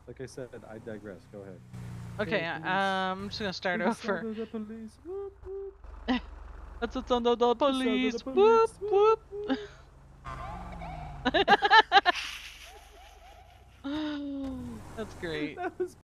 Like I said, I digress. Go ahead. Okay, Hey, police. I'm just gonna start The sound over. of the police. Whoop, whoop. That's the sound of the The sound of the police. Whoop police. Whoop, whoop. whoop. That's great. That was